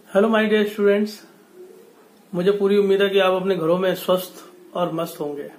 Hello my dear students, मुझे पूरी उम्मीद है कि आप अपने घरों में स्वस्थ और मस्त होंगे।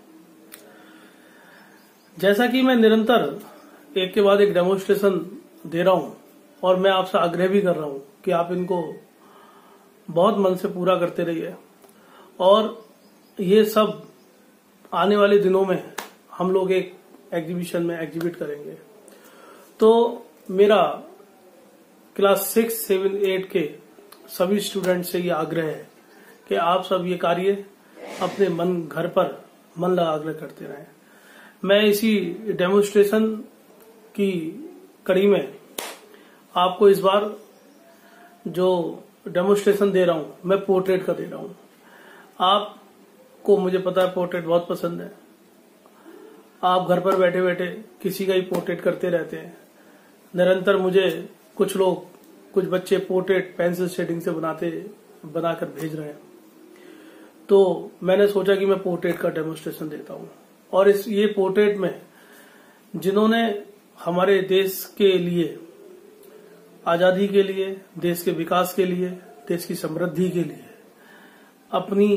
जैसा कि मैं निरंतर एक के बाद एक डेमोन्स्ट्रेशन दे रहा हूं और मैं आपसे आग्रह भी कर रहा हूं कि आप इनको बहुत मन से पूरा करते रहिए और ये सब आने वाले दिनों में हम लोग एक एग्जीबिशन में एग्जिबिट करेंगे। तो मेरा क्लास 6, 7, 8 के सभी स्टूडेंट से ये आग्रह है कि आप सब ये कार्य अपने मन घर पर मन लगाकर करते रहें। मैं इसी डेमोन्स्ट्रेशन की कड़ी में आपको इस बार जो डेमोन्स्ट्रेशन दे रहा हूं मैं पोर्ट्रेट का दे रहा हूं। आपको मुझे पता है पोर्ट्रेट बहुत पसंद है। आप घर पर बैठे बैठे किसी का ही पोर्ट्रेट करते रहते हैं। निरंतर मुझे कुछ बच्चे पोर्ट्रेट पेंसिल शेडिंग से बनाकर भेज रहे हैं। तो मैंने सोचा कि मैं पोर्ट्रेट का डेमोन्स्ट्रेशन देता हूं और ये पोर्ट्रेट में जिन्होंने हमारे देश के लिए, आजादी के लिए, देश के विकास के लिए, देश की समृद्धि के लिए अपनी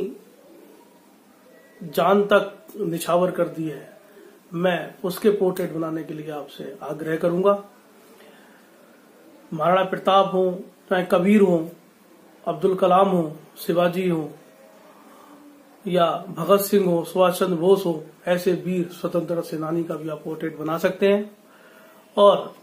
जान तक निछावर कर दी है, मैं उसके पोर्ट्रेट बनाने के लिए आपसे आग्रह करूंगा। महाराणा प्रताप हो, चाहे कबीर हो, अब्दुल कलाम हो, शिवाजी हो या भगत सिंह हो, सुभाष चंद्र बोस हो, ऐसे वीर स्वतंत्रता सेनानी का भी आप पोर्ट्रेट बना सकते हैं। और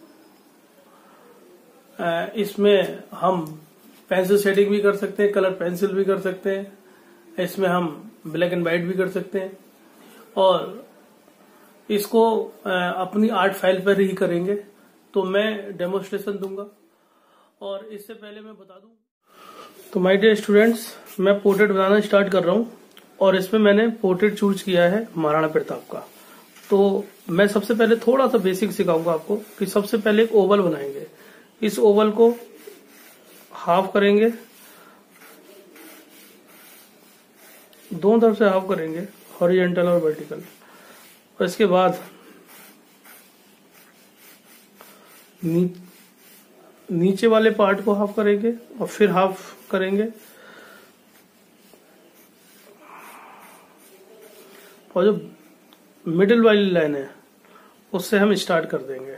इसमें हम पेंसिल शेडिंग भी कर सकते हैं, कलर पेंसिल भी कर सकते हैं, इसमें हम ब्लैक एंड व्हाइट भी कर सकते हैं और इसको अपनी आर्ट फाइल पर ही करेंगे। तो मैं डेमोन्स्ट्रेशन दूंगा और इससे पहले मैं बता दूं, तो माय डियर स्टूडेंट्स, मैं पोर्ट्रेट बनाना स्टार्ट कर रहा हूं और इसमें मैंने पोर्ट्रेट चूज किया है महाराणा प्रताप का। तो मैं सबसे पहले थोड़ा सा बेसिक सिखाऊंगा आपको कि सबसे पहले एक ओवल बनाएंगे। इस ओवल को हाफ करेंगे, दोनों तरफ से हाफ करेंगे, हॉरिजॉन्टल और वर्टिकल। और इसके बाद नीचे वाले पार्ट को हाफ करेंगे और फिर हाफ करेंगे और जो मिडिल वाली लाइन है उससे हम स्टार्ट कर देंगे।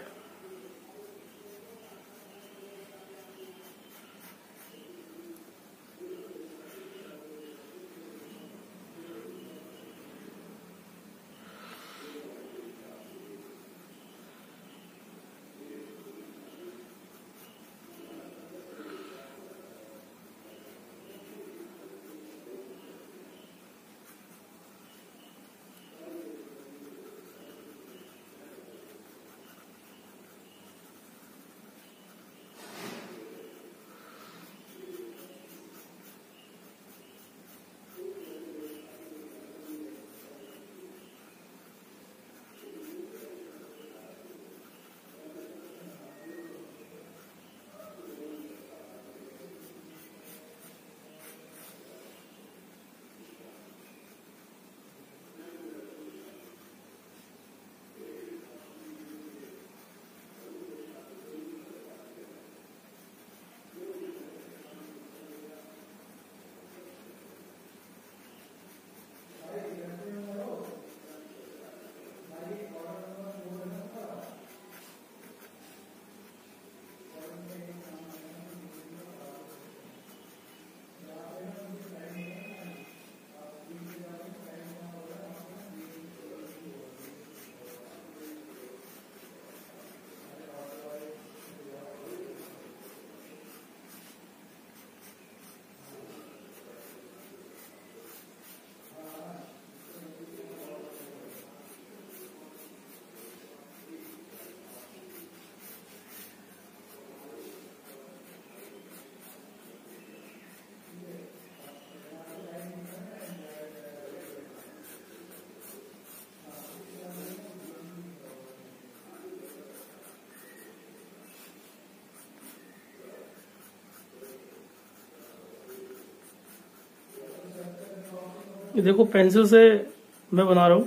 ये देखो पेंसिल से मैं बना रहा हूं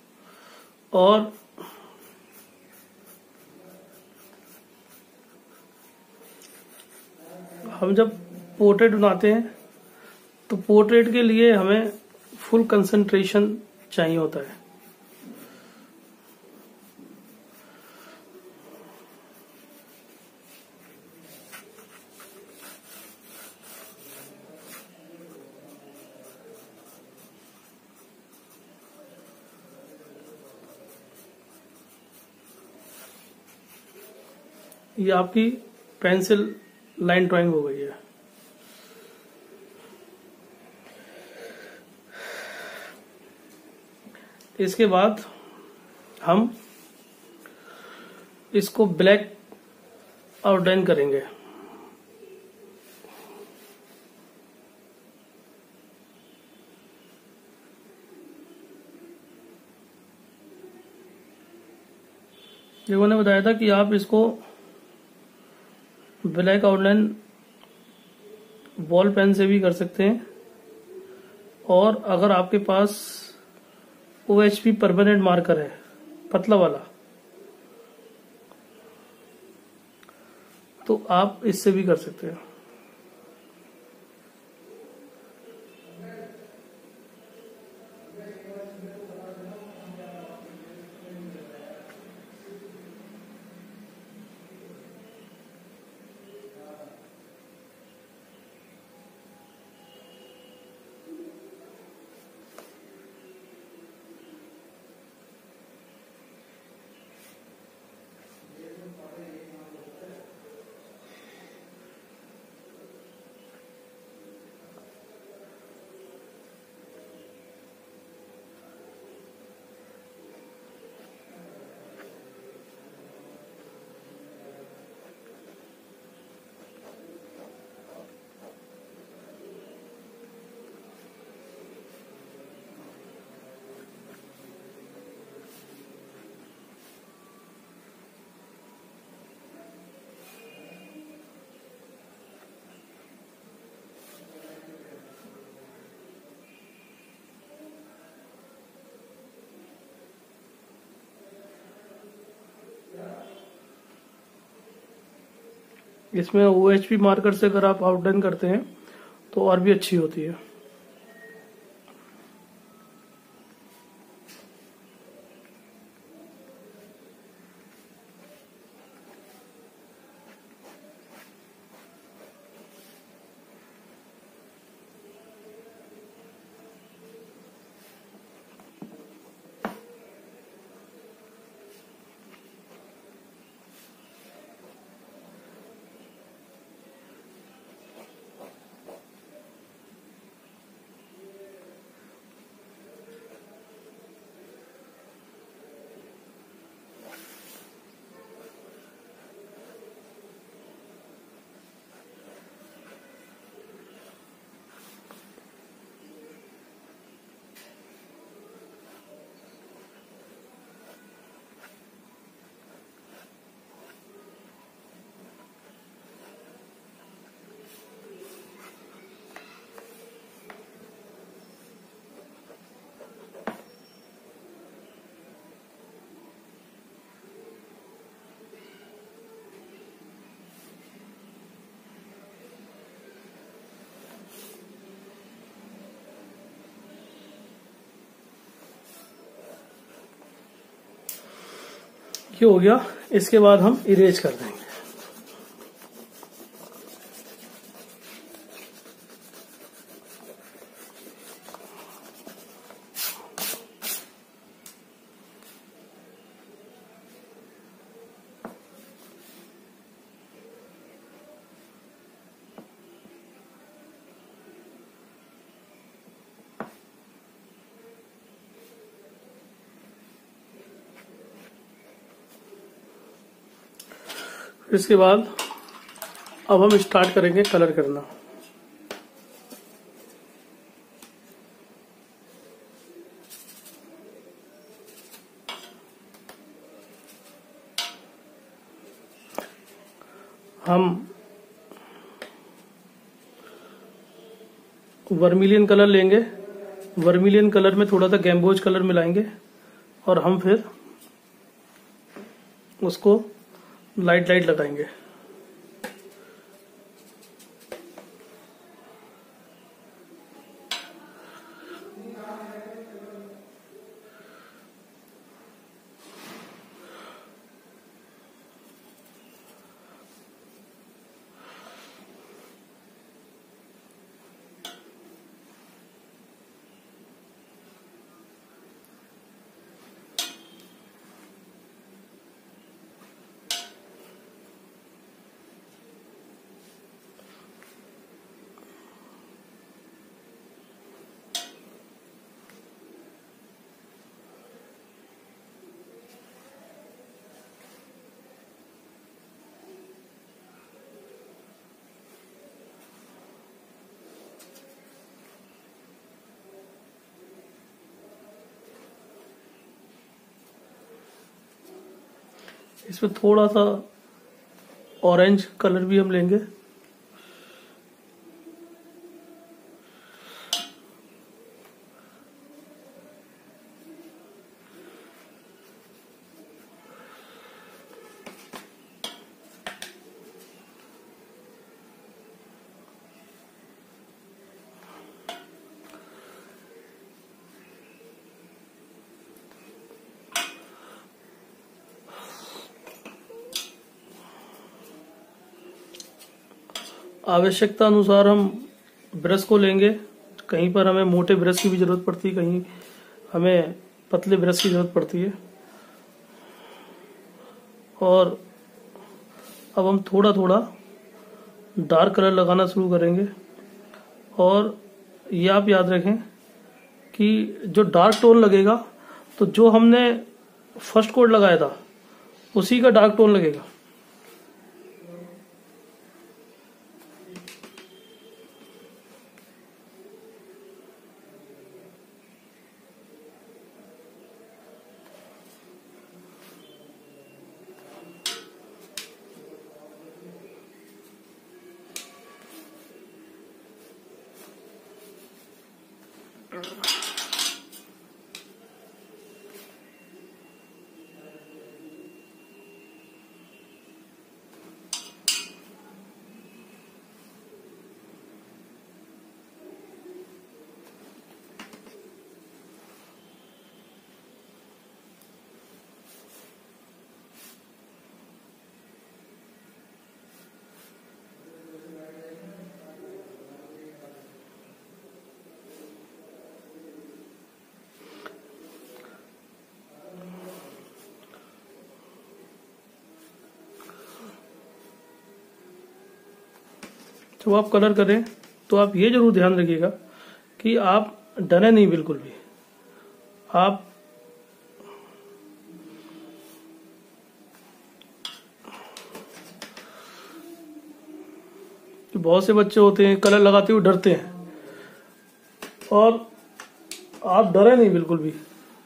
और हम जब पोर्ट्रेट बनाते हैं तो पोर्ट्रेट के लिए हमें फुल कंसंट्रेशन चाहिए होता है। ये आपकी पेंसिल लाइन ड्राइंग हो गई है। इसके बाद हम इसको ब्लैक आउटलाइन करेंगे। जो मैंने बताया था कि आप इसको ब्लैक आउटलाइन बॉल पेन से भी कर सकते हैं, और अगर आपके पास OHP परमानेंट मार्कर है पतला वाला तो आप इससे भी कर सकते हैं। इसमें OHP मार्कर से अगर आप आउटलाइन करते हैं तो और भी अच्छी होती है। ये हो गया। इसके बाद हम इरेज कर देंगे। इसके बाद अब हम स्टार्ट करेंगे कलर करना। हम वर्मिलियन कलर लेंगे, वर्मिलियन कलर में थोड़ा सा गैम्बोज कलर मिलाएंगे और हम फिर उसको लाइट लाइट लगाएंगे। इसमें थोड़ा सा ऑरेंज कलर भी हम लेंगे। आवश्यकता अनुसार हम ब्रश को लेंगे। कहीं पर हमें मोटे ब्रश की भी जरूरत पड़ती है, कहीं हमें पतले ब्रश की जरूरत पड़ती है। और अब हम थोड़ा थोड़ा डार्क कलर लगाना शुरू करेंगे। और ये आप याद रखें कि जो डार्क टोन लगेगा तो जो हमने फर्स्ट कोड लगाया था उसी का डार्क टोन लगेगा। जब आप कलर करें तो आप ये जरूर ध्यान रखिएगा कि आप डरे नहीं बिल्कुल भी। आप बहुत से बच्चे होते हैं कलर लगाते हुए डरते हैं, और आप डरे नहीं बिल्कुल भी।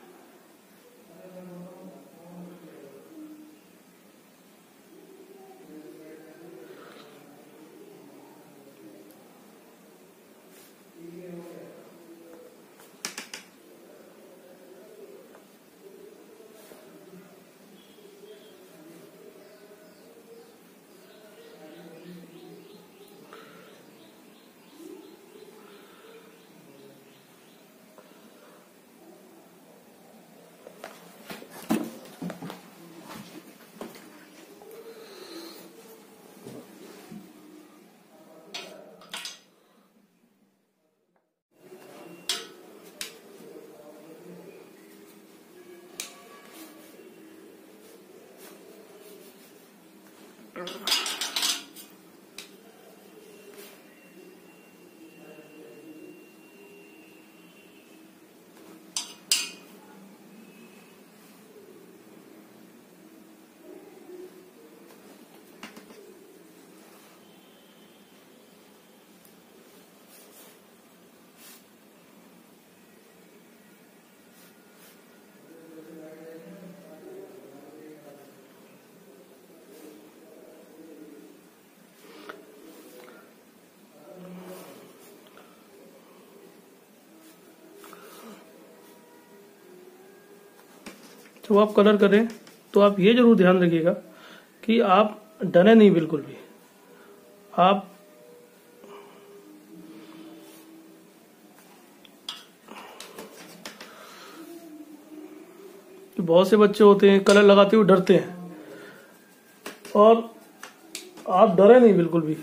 जब आप कलर करें तो आप ये जरूर ध्यान रखिएगा कि आप डरे नहीं बिल्कुल भी। आप बहुत से बच्चे होते हैं कलर लगाते हुए डरते हैं, और आप डरे नहीं बिल्कुल भी।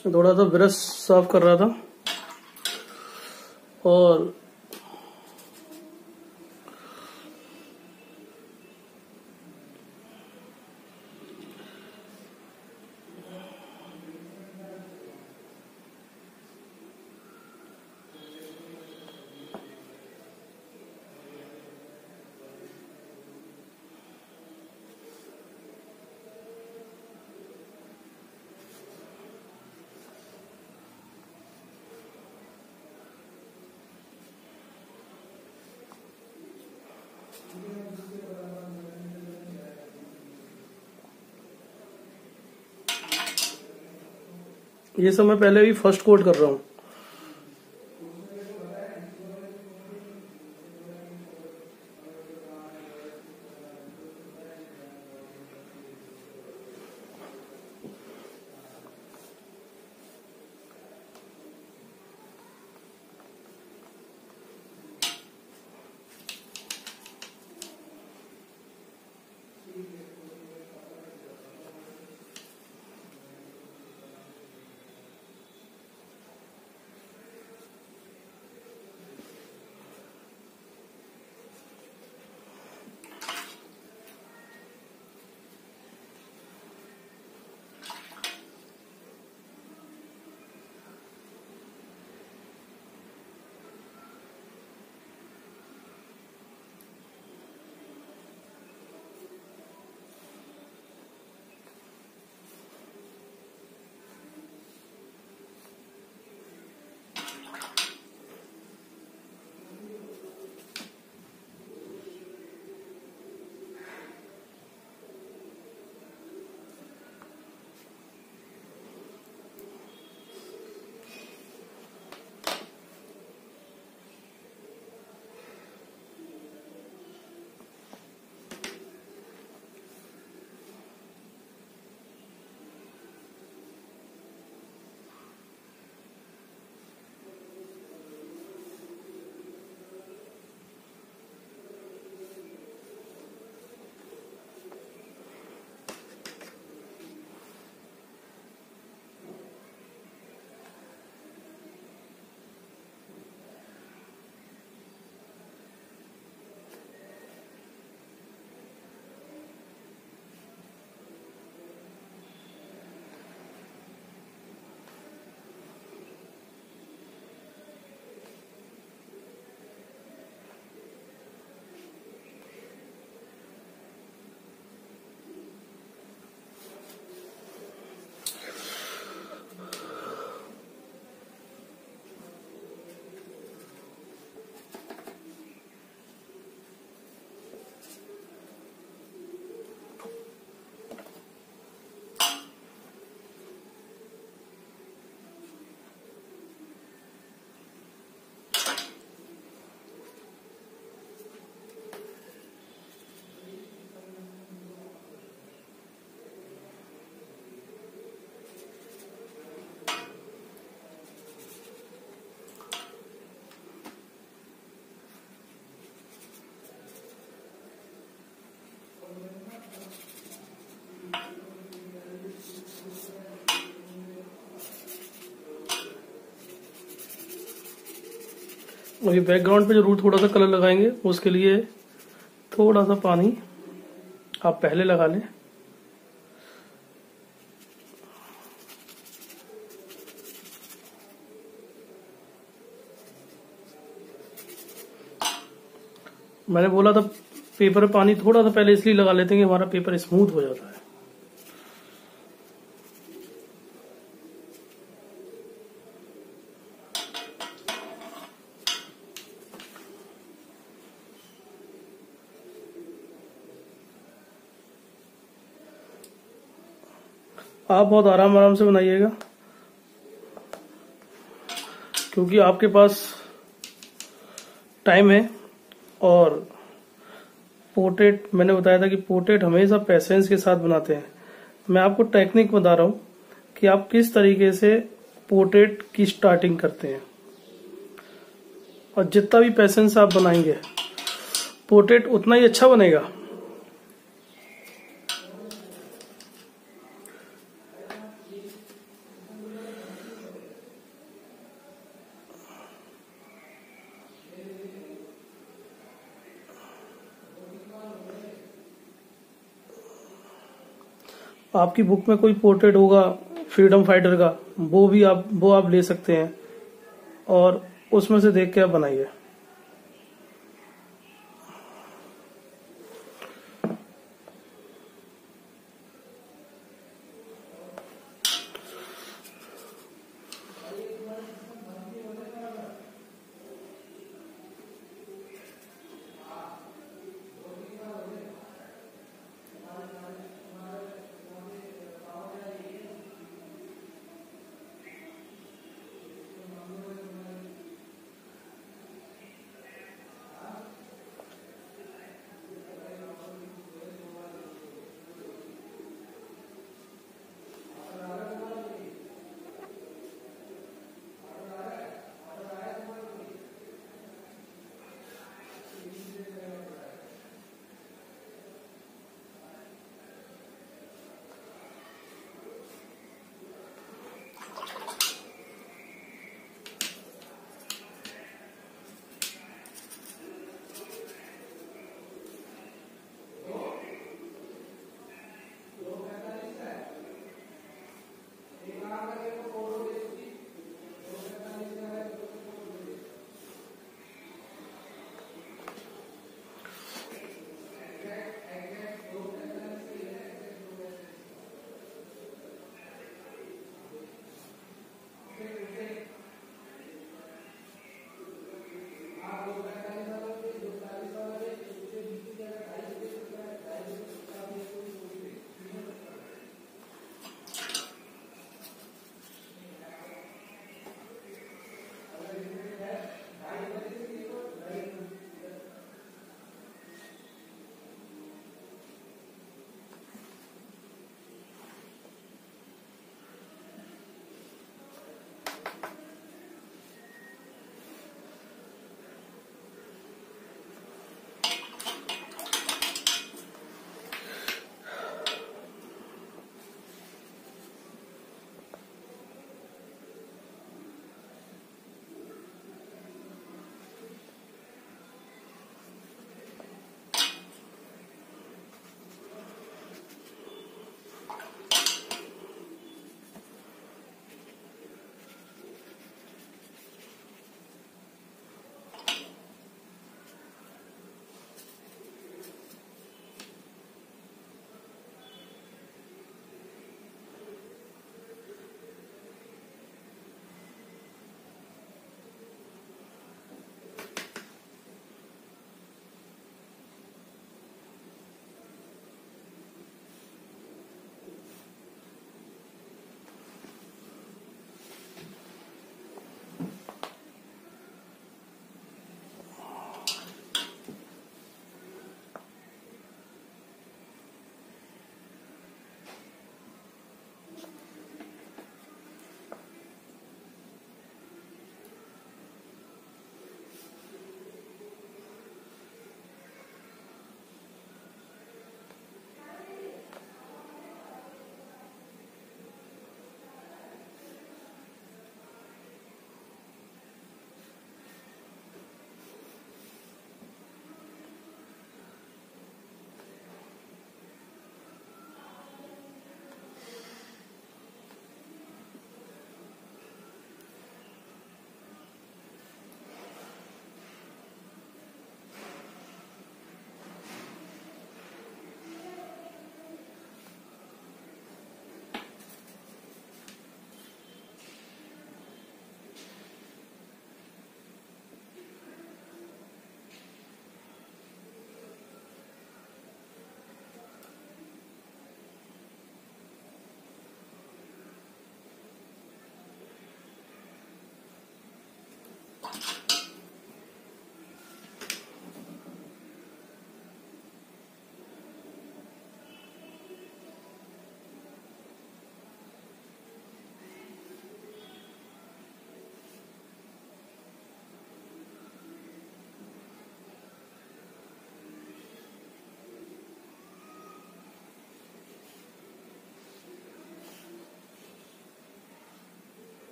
थोड़ा सा ब्रश साफ कर रहा था और ये सब मैं पहले भी फर्स्ट कोट कर रहा हूँ। और ये बैकग्राउंड पे जरूर थोड़ा सा कलर लगाएंगे, उसके लिए थोड़ा सा पानी आप पहले लगा लें। मैंने बोला था पेपर पे पानी थोड़ा सा पहले इसलिए लगा लेते हैं कि हमारा पेपर स्मूथ हो जाता है। आप बहुत आराम आराम से बनाइएगा, क्योंकि आपके पास टाइम है। और पोर्ट्रेट मैंने बताया था कि पोर्ट्रेट हमेशा पेशेंस के साथ बनाते हैं। मैं आपको टेक्निक बता रहा हूं कि आप किस तरीके से पोर्ट्रेट की स्टार्टिंग करते हैं, और जितना भी पेशेंस आप बनाएंगे पोर्ट्रेट उतना ही अच्छा बनेगा। आपकी बुक में कोई पोर्ट्रेट होगा फ्रीडम फाइटर का, वो आप ले सकते हैं और उसमें से देख के आप बनाइए।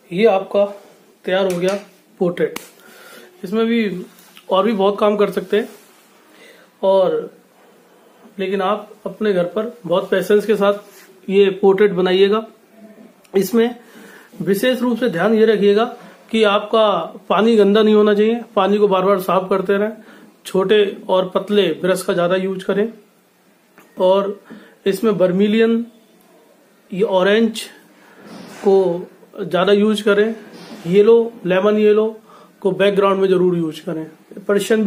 ये आपका तैयार हो गया पोर्ट्रेट। इसमें भी और भी बहुत काम कर सकते हैं, और लेकिन आप अपने घर पर बहुत पेशेंस के साथ ये पोर्ट्रेट बनाइएगा। इसमें विशेष रूप से ध्यान ये रखिएगा कि आपका पानी गंदा नहीं होना चाहिए, पानी को बार बार साफ करते रहें, छोटे और पतले ब्रश का ज्यादा यूज करें, और इसमें वर्मिलियन, ये ऑरेंज को ज्यादा यूज करें, येलो, लेमन येलो को बैकग्राउंड में जरूर यूज करें, पर्शियन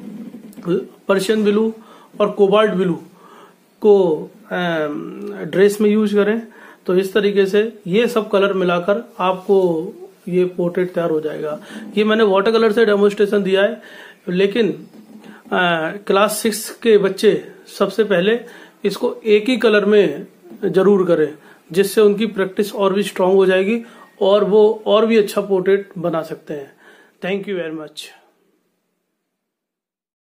ब्लू और कोबाल्ट ब्लू को ड्रेस में यूज करें। तो इस तरीके से ये सब कलर मिलाकर आपको ये पोर्ट्रेट तैयार हो जाएगा। ये मैंने वाटर कलर से डेमोन्स्ट्रेशन दिया है, लेकिन क्लास 6 के बच्चे सबसे पहले इसको एक ही कलर में जरूर करें, जिससे उनकी प्रैक्टिस और भी स्ट्रांग हो जाएगी और वो और भी अच्छा पोर्ट्रेट बना सकते हैं। Thank you very much.